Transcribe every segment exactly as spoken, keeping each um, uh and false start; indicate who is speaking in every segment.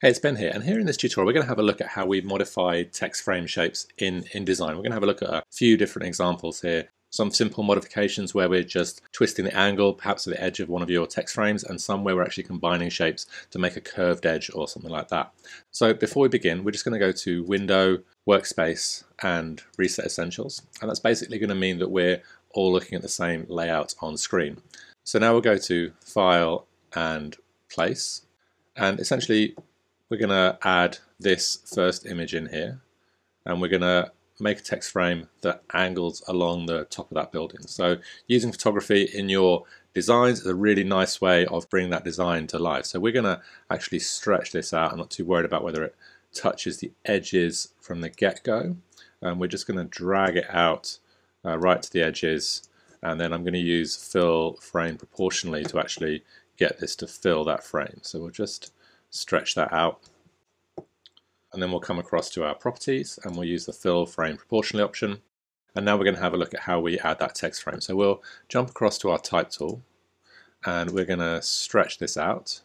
Speaker 1: Hey, it's Ben here, and here in this tutorial we're going to have a look at how we modify text frame shapes in InDesign. We're going to have a look at a few different examples here. Some simple modifications where we're just twisting the angle, perhaps at the edge of one of your text frames, and some where we're actually combining shapes to make a curved edge or something like that. So before we begin, we're just going to go to Window, Workspace, and Reset Essentials, and that's basically going to mean that we're all looking at the same layout on screen. So now we'll go to File and Place, and essentially we're going to add this first image in here, and we're going to make a text frame that angles along the top of that building. So using photography in your designs is a really nice way of bringing that design to life. So we're going to actually stretch this out. I'm not too worried about whether it touches the edges from the get-go. Um, we're just going to drag it out uh, right to the edges, and then I'm going to use fill frame proportionally to actually get this to fill that frame. So we'll just stretch that out, and then we'll come across to our properties and we'll use the fill frame proportionally option, and now we're going to have a look at how we add that text frame. So we'll jump across to our type tool and we're going to stretch this out.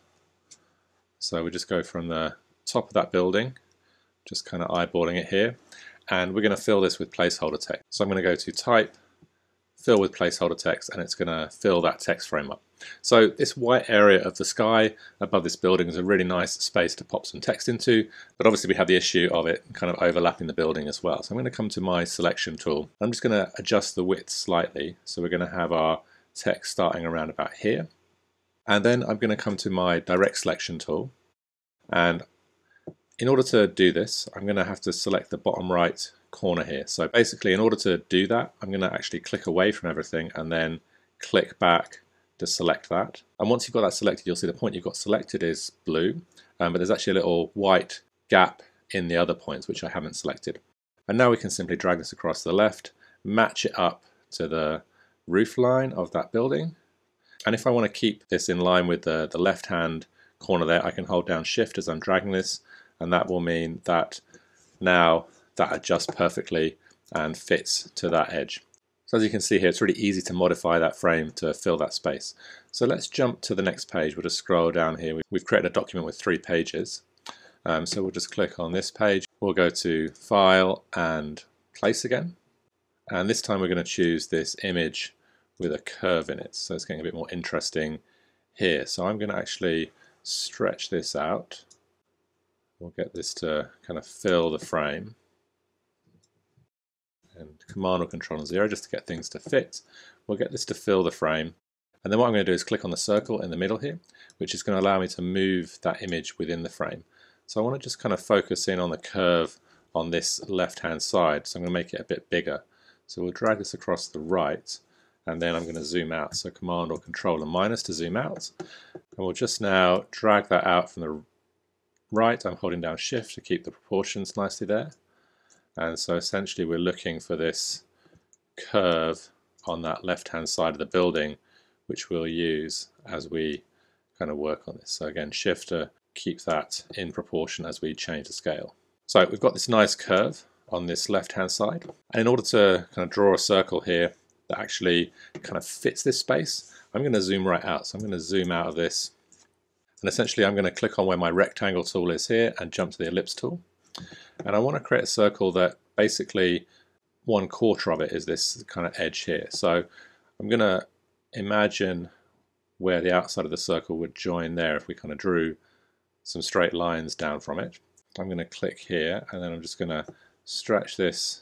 Speaker 1: So we just go from the top of that building, just kind of eyeballing it here, and we're going to fill this with placeholder text. So I'm going to go to type, fill with placeholder text, and it's going to fill that text frame up. So this white area of the sky above this building is a really nice space to pop some text into, but obviously we have the issue of it kind of overlapping the building as well. So I'm going to come to my selection tool. I'm just going to adjust the width slightly, so we're going to have our text starting around about here. And then I'm going to come to my direct selection tool, and in order to do this I'm going to have to select the bottom right corner here. So basically in order to do that I'm going to actually click away from everything and then click back to select that. And once you've got that selected, you'll see the point you've got selected is blue, um, but there's actually a little white gap in the other points which I haven't selected. And now we can simply drag this across to the left, match it up to the roof line of that building, and if I want to keep this in line with the, the left hand corner there, I can hold down shift as I'm dragging this, and that will mean that now that adjusts perfectly and fits to that edge. So as you can see here, it's really easy to modify that frame to fill that space. So let's jump to the next page. We'll just scroll down here. We've created a document with three pages. Um, so we'll just click on this page. We'll go to File and Place again. And this time we're going to choose this image with a curve in it. So it's getting a bit more interesting here. So I'm going to actually stretch this out. We'll get this to kind of fill the frame. And Command or Control and zero just to get things to fit. We'll get this to fill the frame, and then what I'm going to do is click on the circle in the middle here, which is going to allow me to move that image within the frame. So I want to just kind of focus in on the curve on this left hand side, so I'm going to make it a bit bigger. So we'll drag this across the right, and then I'm going to zoom out. So Command or Control and minus to zoom out, and we'll just now drag that out from the right. I'm holding down shift to keep the proportions nicely there. And so essentially we're looking for this curve on that left hand side of the building, which we'll use as we kind of work on this. So again, shift to keep that in proportion as we change the scale. So we've got this nice curve on this left hand side, and in order to kind of draw a circle here that actually kind of fits this space, I'm going to zoom right out. So I'm going to zoom out of this, and essentially I'm going to click on where my rectangle tool is here and jump to the ellipse tool. And I want to create a circle that basically one quarter of it is this kind of edge here. So I'm going to imagine where the outside of the circle would join there if we kind of drew some straight lines down from it. I'm going to click here, and then I'm just going to stretch this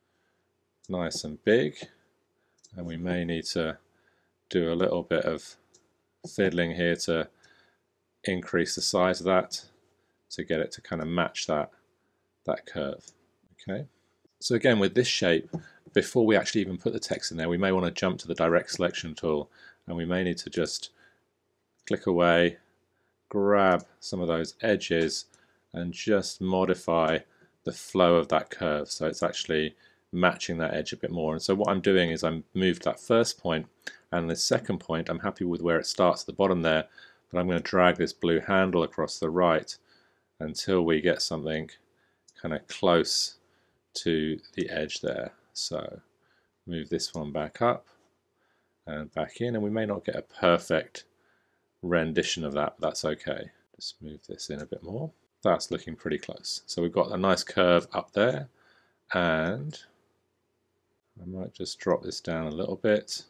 Speaker 1: nice and big, and we may need to do a little bit of fiddling here to increase the size of that to get it to kind of match that that curve. Okay, so again with this shape, before we actually even put the text in there, we may want to jump to the direct selection tool, and we may need to just click away, grab some of those edges and just modify the flow of that curve so it's actually matching that edge a bit more. And so what I'm doing is I'm moved that first point, and the second point I'm happy with where it starts at the bottom there, but I'm going to drag this blue handle across the right until we get something kind of close to the edge there. So move this one back up and back in, and we may not get a perfect rendition of that, but that's okay. Just move this in a bit more. That's looking pretty close. So we've got a nice curve up there, and I might just drop this down a little bit.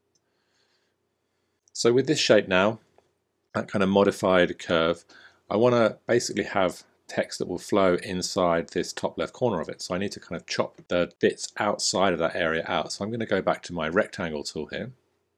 Speaker 1: So with this shape now, that kind of modified curve, I want to basically have text that will flow inside this top left corner of it. So I need to kind of chop the bits outside of that area out. So I'm going to go back to my rectangle tool here,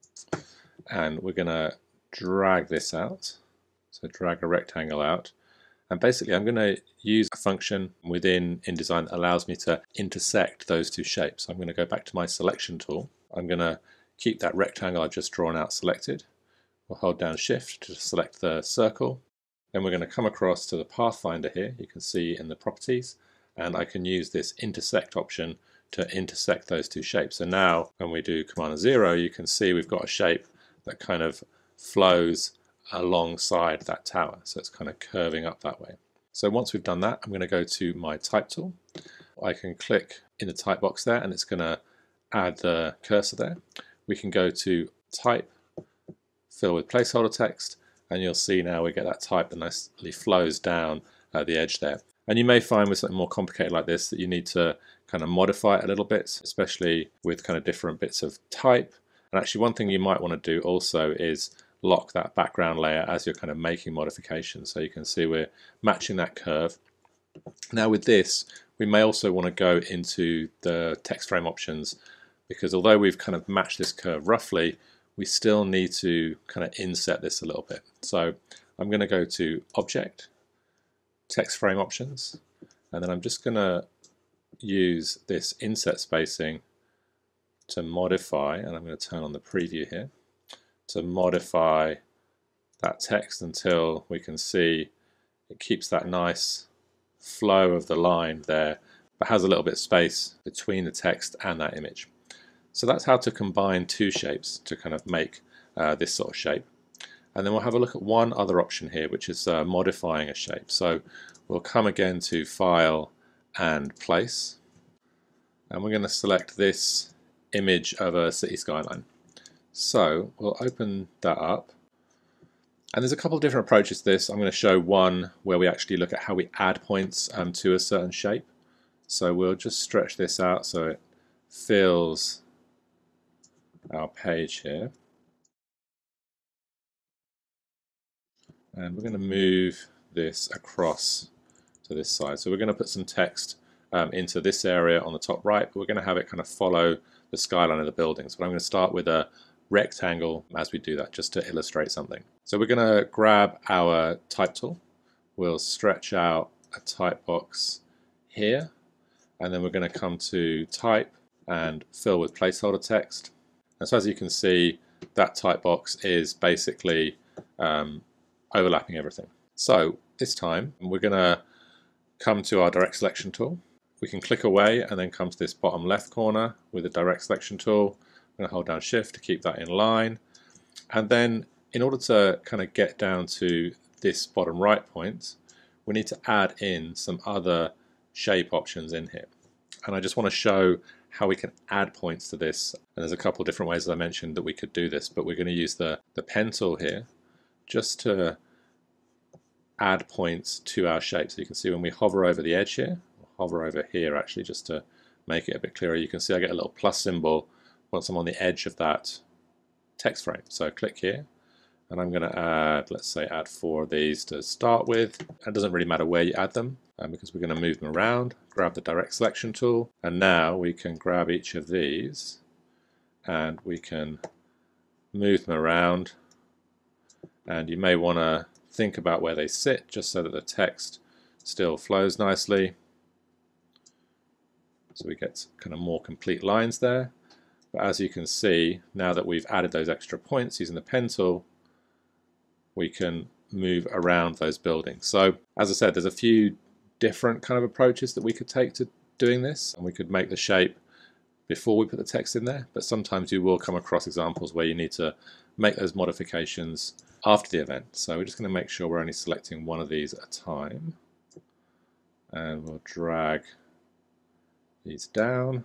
Speaker 1: and we're going to drag this out. So drag a rectangle out. And basically I'm going to use a function within InDesign that allows me to intersect those two shapes. I'm going to go back to my selection tool. I'm going to keep that rectangle I've just drawn out selected. We'll hold down Shift to select the circle. Then we're going to come across to the Pathfinder here. You can see in the properties, and I can use this intersect option to intersect those two shapes. So now when we do Command zero, you can see we've got a shape that kind of flows alongside that tower, so it's kind of curving up that way. So once we've done that, I'm going to go to my type tool. I can click in the type box there, and it's going to add the cursor there. We can go to type, fill with placeholder text, and you'll see now we get that type that nicely flows down at the edge there. And you may find with something more complicated like this that you need to kind of modify it a little bit, especially with kind of different bits of type. And actually one thing you might want to do also is lock that background layer as you're kind of making modifications. So you can see we're matching that curve. Now with this, we may also want to go into the text frame options, because although we've kind of matched this curve roughly, we still need to kind of inset this a little bit. So I'm going to go to Object, Text Frame Options, and then I'm just going to use this inset spacing to modify, and I'm going to turn on the preview here, to modify that text until we can see it keeps that nice flow of the line there, but has a little bit of space between the text and that image. So that's how to combine two shapes to kind of make uh, this sort of shape. And then we'll have a look at one other option here, which is uh, modifying a shape. So we'll come again to File and Place, and we're going to select this image of a city skyline. So we'll open that up, and there's a couple of different approaches to this. I'm going to show one where we actually look at how we add points um, to a certain shape. So we'll just stretch this out so it fills our page here, and we're going to move this across to this side. So we're going to put some text um, into this area on the top right, but we're going to have it kind of follow the skyline of the buildings. But I'm going to start with a rectangle as we do that, just to illustrate something. So we're going to grab our type tool, we'll stretch out a type box here, and then we're going to come to type and fill with placeholder text. And so as you can see, that type box is basically um, overlapping everything. So this time we're going to come to our direct selection tool. We can click away and then come to this bottom left corner with the direct selection tool. I'm going to hold down Shift to keep that in line, and then in order to kind of get down to this bottom right point, we need to add in some other shape options in here. And I just want to show how we can add points to this, and there's a couple of different ways, as I mentioned, that we could do this, but we're going to use the, the pen tool here just to add points to our shape. So you can see when we hover over the edge here, hover over here actually just to make it a bit clearer, you can see I get a little plus symbol once I'm on the edge of that text frame. So click here, and I'm going to add, let's say, add four of these to start with. It doesn't really matter where you add them, um, because we're going to move them around. Grab the direct selection tool, and now we can grab each of these and we can move them around. And you may want to think about where they sit, just so that the text still flows nicely. So we get kind of more complete lines there. But as you can see, now that we've added those extra points using the pen tool, we can move around those buildings. So as I said, there's a few different kind of approaches that we could take to doing this, and we could make the shape before we put the text in there, but sometimes you will come across examples where you need to make those modifications after the event. So we're just going to make sure we're only selecting one of these at a time, and we'll drag these down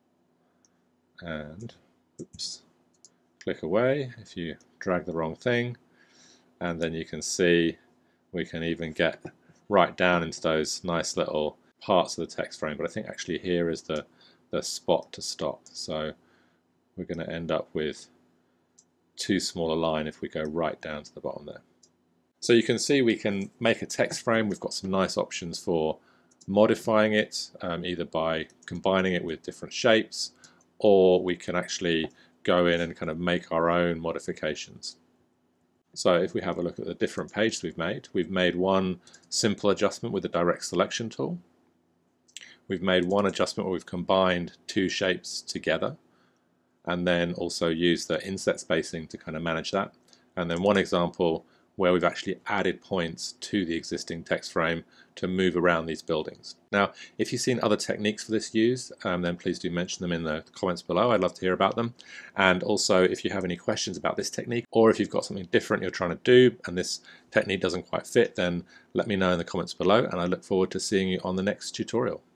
Speaker 1: and oops, click away if you drag the wrong thing, and then you can see we can even get right down into those nice little parts of the text frame, but I think actually here is the, the spot to stop. So we're going to end up with too small a line if we go right down to the bottom there. So you can see we can make a text frame. We've got some nice options for modifying it, um, either by combining it with different shapes, or we can actually go in and kind of make our own modifications. So if we have a look at the different pages we've made, we've made one simple adjustment with the direct selection tool. We've made one adjustment where we've combined two shapes together, and then also used the inset spacing to kind of manage that. And then one example where we've actually added points to the existing text frame to move around these buildings. Now, if you've seen other techniques for this used, um, then please do mention them in the comments below. I'd love to hear about them. And also, if you have any questions about this technique, or if you've got something different you're trying to do and this technique doesn't quite fit, then let me know in the comments below, and I look forward to seeing you on the next tutorial.